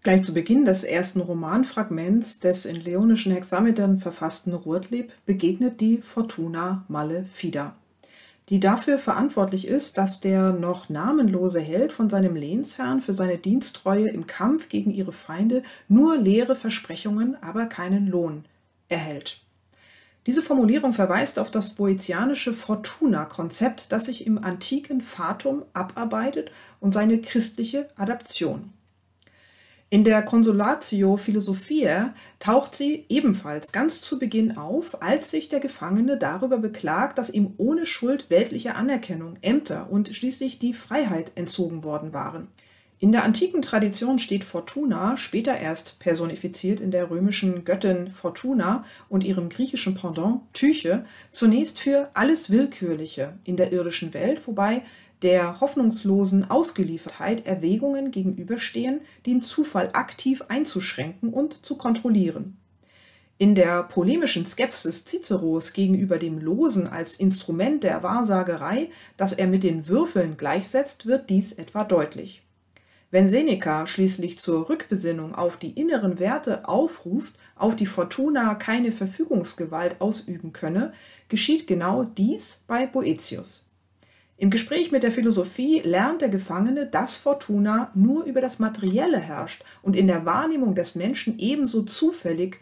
Gleich zu Beginn des ersten Romanfragments des in leonischen Hexametern verfassten Ruad'Lib begegnet die Fortuna Malefida, die dafür verantwortlich ist, dass der noch namenlose Held von seinem Lehnsherrn für seine Diensttreue im Kampf gegen ihre Feinde nur leere Versprechungen, aber keinen Lohn erhält. Diese Formulierung verweist auf das boetianische Fortuna-Konzept, das sich im antiken Fatum abarbeitet, und seine christliche Adaption. In der Consolatio Philosophiae taucht sie ebenfalls ganz zu Beginn auf, als sich der Gefangene darüber beklagt, dass ihm ohne Schuld weltliche Anerkennung, Ämter und schließlich die Freiheit entzogen worden waren. In der antiken Tradition steht Fortuna, später erst personifiziert in der römischen Göttin Fortuna und ihrem griechischen Pendant Tyche, zunächst für alles Willkürliche in der irdischen Welt, wobei der hoffnungslosen Ausgeliefertheit Erwägungen gegenüberstehen, den Zufall aktiv einzuschränken und zu kontrollieren. In der polemischen Skepsis Ciceros gegenüber dem Losen als Instrument der Wahrsagerei, das er mit den Würfeln gleichsetzt, wird dies etwa deutlich. Wenn Seneca schließlich zur Rückbesinnung auf die inneren Werte aufruft, auf die Fortuna keine Verfügungsgewalt ausüben könne, geschieht genau dies bei Boëthius. Im Gespräch mit der Philosophie lernt der Gefangene, dass Fortuna nur über das Materielle herrscht und in der Wahrnehmung des Menschen ebenso zufällig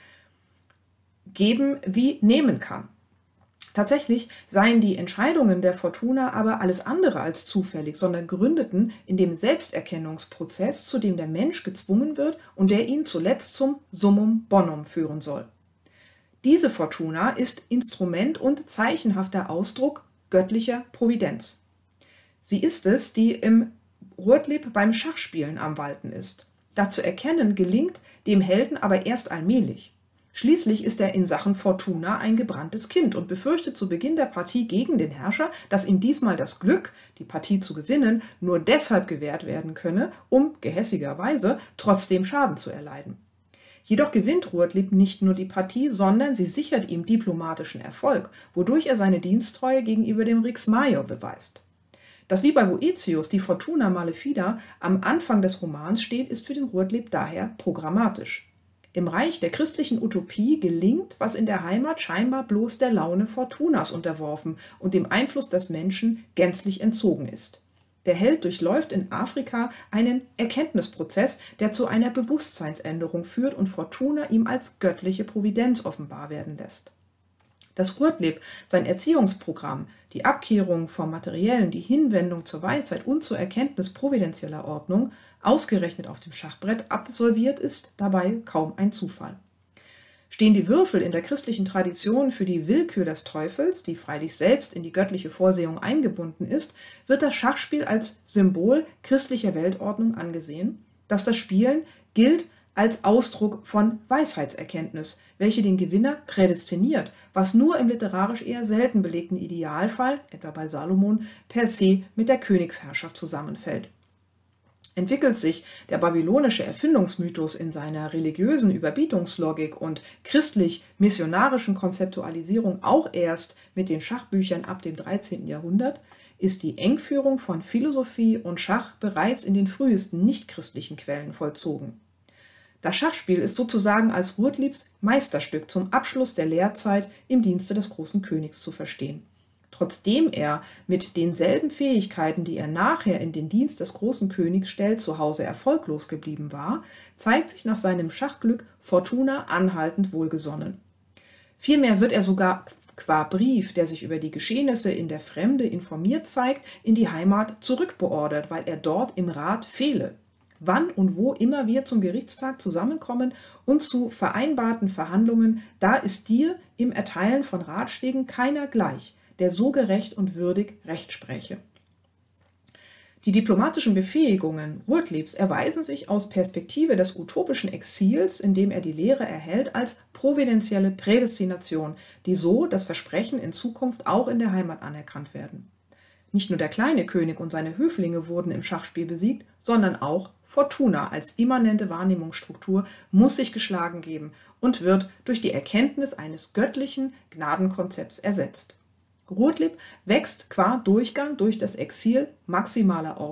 geben wie nehmen kann. Tatsächlich seien die Entscheidungen der Fortuna aber alles andere als zufällig, sondern gründeten in dem Selbsterkennungsprozess, zu dem der Mensch gezwungen wird und der ihn zuletzt zum Summum bonum führen soll. Diese Fortuna ist Instrument und zeichenhafter Ausdruck göttlicher Providenz. Sie ist es, die im Ruad'Lib beim Schachspielen am Walten ist. Das zu erkennen gelingt dem Helden aber erst allmählich. Schließlich ist er in Sachen Fortuna ein gebranntes Kind und befürchtet zu Beginn der Partie gegen den Herrscher, dass ihm diesmal das Glück, die Partie zu gewinnen, nur deshalb gewährt werden könne, um gehässigerweise trotzdem Schaden zu erleiden. Jedoch gewinnt Ruad'Lib nicht nur die Partie, sondern sie sichert ihm diplomatischen Erfolg, wodurch er seine Diensttreue gegenüber dem Rex Major beweist. Dass wie bei Boëthius die Fortuna Malefida am Anfang des Romans steht, ist für den Ruad'Lib daher programmatisch. Im Reich der christlichen Utopie gelingt, was in der Heimat scheinbar bloß der Laune Fortunas unterworfen und dem Einfluss des Menschen gänzlich entzogen ist. Der Held durchläuft in Afrika einen Erkenntnisprozess, der zu einer Bewusstseinsänderung führt und Fortuna ihm als göttliche Providenz offenbar werden lässt. Dass Ruad'Lib sein Erziehungsprogramm, die Abkehrung vom Materiellen, die Hinwendung zur Weisheit und zur Erkenntnis providenzieller Ordnung ausgerechnet auf dem Schachbrett absolviert, ist dabei kaum ein Zufall. Stehen die Würfel in der christlichen Tradition für die Willkür des Teufels, die freilich selbst in die göttliche Vorsehung eingebunden ist, wird das Schachspiel als Symbol christlicher Weltordnung angesehen. Das Spielen gilt als Ausdruck von Weisheitserkenntnis, welche den Gewinner prädestiniert, was nur im literarisch eher selten belegten Idealfall, etwa bei Salomon, per se mit der Königsherrschaft zusammenfällt. Entwickelt sich der babylonische Erfindungsmythos in seiner religiösen Überbietungslogik und christlich-missionarischen Konzeptualisierung auch erst mit den Schachbüchern ab dem 13. Jahrhundert, ist die Engführung von Philosophie und Schach bereits in den frühesten nichtchristlichen Quellen vollzogen. Das Schachspiel ist sozusagen als Ruad'Libs Meisterstück zum Abschluss der Lehrzeit im Dienste des großen Königs zu verstehen. Trotzdem er mit denselben Fähigkeiten, die er nachher in den Dienst des großen Königs stellt, zu Hause erfolglos geblieben war, zeigt sich nach seinem Schachglück Fortuna anhaltend wohlgesonnen. Vielmehr wird er sogar qua Brief, der sich über die Geschehnisse in der Fremde informiert zeigt, in die Heimat zurückbeordert, weil er dort im Rat fehle. Wann und wo immer wir zum Gerichtstag zusammenkommen und zu vereinbarten Verhandlungen, da ist dir im Erteilen von Ratschlägen keiner gleich, der so gerecht und würdig Recht spräche. Die diplomatischen Befähigungen Ruad'Libs erweisen sich aus Perspektive des utopischen Exils, in dem er die Lehre erhält, als providentielle Prädestination, die so das Versprechen in Zukunft auch in der Heimat anerkannt werden. Nicht nur der kleine König und seine Höflinge wurden im Schachspiel besiegt, sondern auch Fortuna als immanente Wahrnehmungsstruktur muss sich geschlagen geben und wird durch die Erkenntnis eines göttlichen Gnadenkonzepts ersetzt. Ruad'Lib wächst qua Durchgang durch das Exil maximaler Ordnung,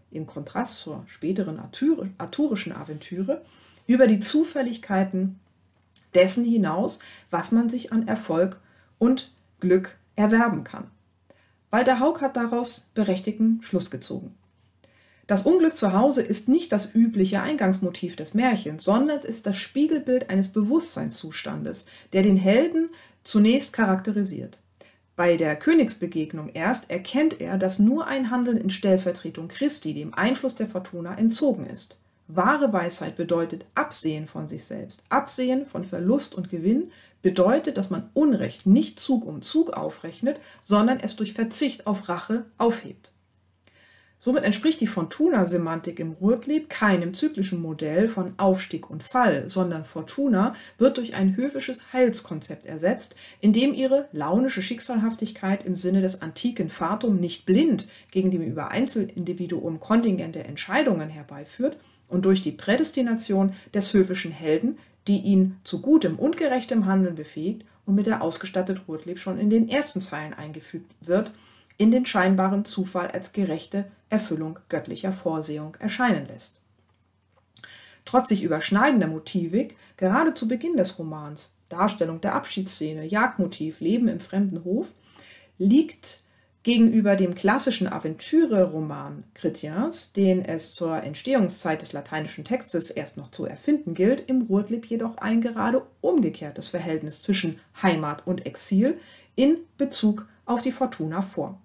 im Kontrast zur späteren arthurischen Aventüre, über die Zufälligkeiten dessen hinaus, was man sich an Erfolg und Glück erwerben kann. Walter Haug hat daraus berechtigten Schluss gezogen. Das Unglück zu Hause ist nicht das übliche Eingangsmotiv des Märchens, sondern es ist das Spiegelbild eines Bewusstseinszustandes, der den Helden zunächst charakterisiert. Bei der Königsbegegnung erst erkennt er, dass nur ein Handeln in Stellvertretung Christi dem Einfluss der Fortuna entzogen ist. Wahre Weisheit bedeutet Absehen von sich selbst. Absehen von Verlust und Gewinn bedeutet, dass man Unrecht nicht Zug um Zug aufrechnet, sondern es durch Verzicht auf Rache aufhebt. Somit entspricht die Fortuna-Semantik im Ruhrtlieb keinem zyklischen Modell von Aufstieg und Fall, sondern Fortuna wird durch ein höfisches Heilskonzept ersetzt, in dem ihre launische Schicksalhaftigkeit im Sinne des antiken Fatum nicht blind gegen dem über Einzelindividuum kontingente Entscheidungen herbeiführt und durch die Prädestination des höfischen Helden, die ihn zu gutem und gerechtem Handeln befähigt und mit der ausgestattet Ruhrtlieb schon in den ersten Zeilen eingefügt wird, in den scheinbaren Zufall als gerechte Erfüllung göttlicher Vorsehung erscheinen lässt. Trotz sich überschneidender Motivik, gerade zu Beginn des Romans, Darstellung der Abschiedsszene, Jagdmotiv, Leben im fremden Hof, liegt gegenüber dem klassischen Aventüre-Roman Chrétiens, den es zur Entstehungszeit des lateinischen Textes erst noch zu erfinden gilt, im Ruhrtlieb jedoch ein gerade umgekehrtes Verhältnis zwischen Heimat und Exil in Bezug auf die Fortuna vor.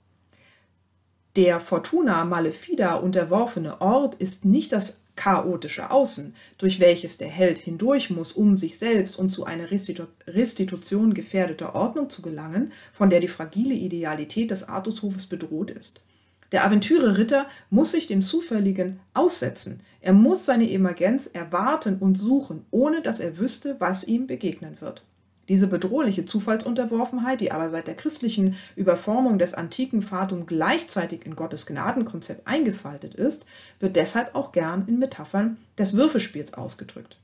Der Fortuna Malefida unterworfene Ort ist nicht das chaotische Außen, durch welches der Held hindurch muss, um sich selbst und zu einer Restitution gefährdeter Ordnung zu gelangen, von der die fragile Idealität des Artushofes bedroht ist. Der Aventüre-Ritter muss sich dem Zufälligen aussetzen. Er muss seine Emergenz erwarten und suchen, ohne dass er wüsste, was ihm begegnen wird. Diese bedrohliche Zufallsunterworfenheit, die aber seit der christlichen Überformung des antiken Fatum gleichzeitig in Gottes Gnadenkonzept eingefaltet ist, wird deshalb auch gern in Metaphern des Würfelspiels ausgedrückt.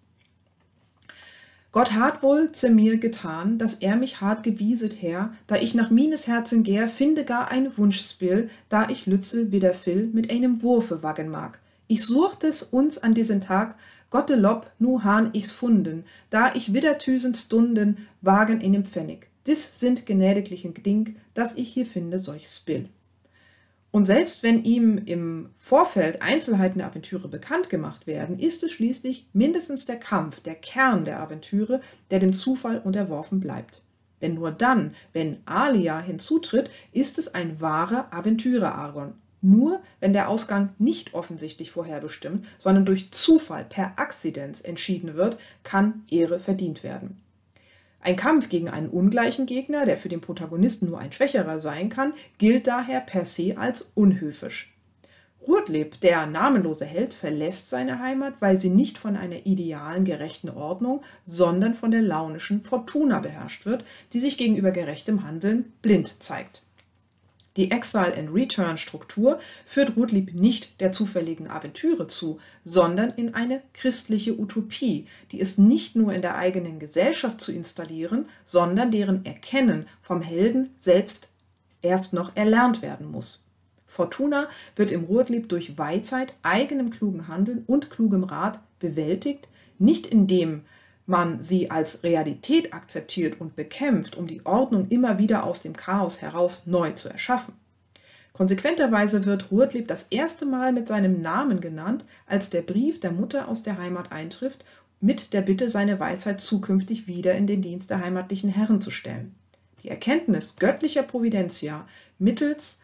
Gott hat wohl zu mir getan, dass er mich hart gewieset her, da ich nach mines Herzen gär, finde gar ein Wunschspiel, da ich Lützel wieder fill mit einem Wurfe waggen mag. Ich suchte es uns an diesen Tag, Gotte Lob, nu han ich's funden, da ich wieder tüsend Stunden wagen in dem Pfennig. Dis sind gnädiglichen Ding, dass ich hier finde solch Spill. Und selbst wenn ihm im Vorfeld Einzelheiten der Aventüre bekannt gemacht werden, ist es schließlich mindestens der Kampf, der Kern der Aventüre, der dem Zufall unterworfen bleibt. Denn nur dann, wenn Alia hinzutritt, ist es ein wahrer Aventüre-Argon. Nur wenn der Ausgang nicht offensichtlich vorherbestimmt, sondern durch Zufall per Akzidenz entschieden wird, kann Ehre verdient werden. Ein Kampf gegen einen ungleichen Gegner, der für den Protagonisten nur ein schwächerer sein kann, gilt daher per se als unhöfisch. Ruhrtlieb, der namenlose Held, verlässt seine Heimat, weil sie nicht von einer idealen, gerechten Ordnung, sondern von der launischen Fortuna beherrscht wird, die sich gegenüber gerechtem Handeln blind zeigt. Die Exile-and-Return-Struktur führt Ruhrtlieb nicht der zufälligen Aventüre zu, sondern in eine christliche Utopie, die es nicht nur in der eigenen Gesellschaft zu installieren, sondern deren Erkennen vom Helden selbst erst noch erlernt werden muss. Fortuna wird im Ruhrtlieb durch Weisheit, eigenem klugen Handeln und klugem Rat bewältigt, nicht indem man sie als Realität akzeptiert und bekämpft, um die Ordnung immer wieder aus dem Chaos heraus neu zu erschaffen. Konsequenterweise wird Ruhrtlieb das erste Mal mit seinem Namen genannt, als der Brief der Mutter aus der Heimat eintrifft, mit der Bitte, seine Weisheit zukünftig wieder in den Dienst der heimatlichen Herren zu stellen. Die Erkenntnis göttlicher Providentia mittels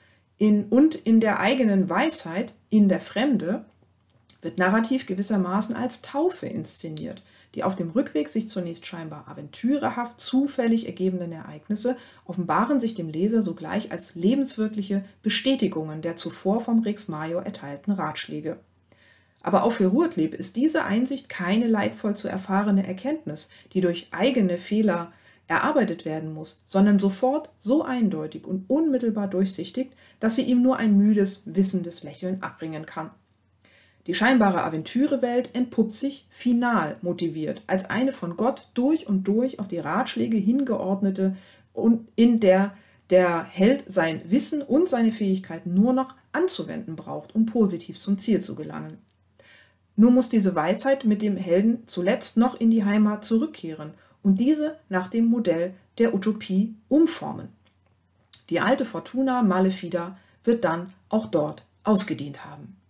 in der eigenen Weisheit in der Fremde wird narrativ gewissermaßen als Taufe inszeniert, die auf dem Rückweg sich zunächst scheinbar aventürehaft zufällig ergebenden Ereignisse offenbaren sich dem Leser sogleich als lebenswirkliche Bestätigungen der zuvor vom Rex Major erteilten Ratschläge. Aber auch für Ruhrtlieb ist diese Einsicht keine leidvoll zu erfahrene Erkenntnis, die durch eigene Fehler erarbeitet werden muss, sondern sofort so eindeutig und unmittelbar durchsichtig, dass sie ihm nur ein müdes, wissendes Lächeln abbringen kann. Die scheinbare Aventürewelt entpuppt sich final motiviert, als eine von Gott durch und durch auf die Ratschläge hingeordnete und in der der Held sein Wissen und seine Fähigkeiten nur noch anzuwenden braucht, um positiv zum Ziel zu gelangen. Nur muss diese Weisheit mit dem Helden zuletzt noch in die Heimat zurückkehren und diese nach dem Modell der Utopie umformen. Die alte Fortuna Malefida wird dann auch dort ausgedient haben.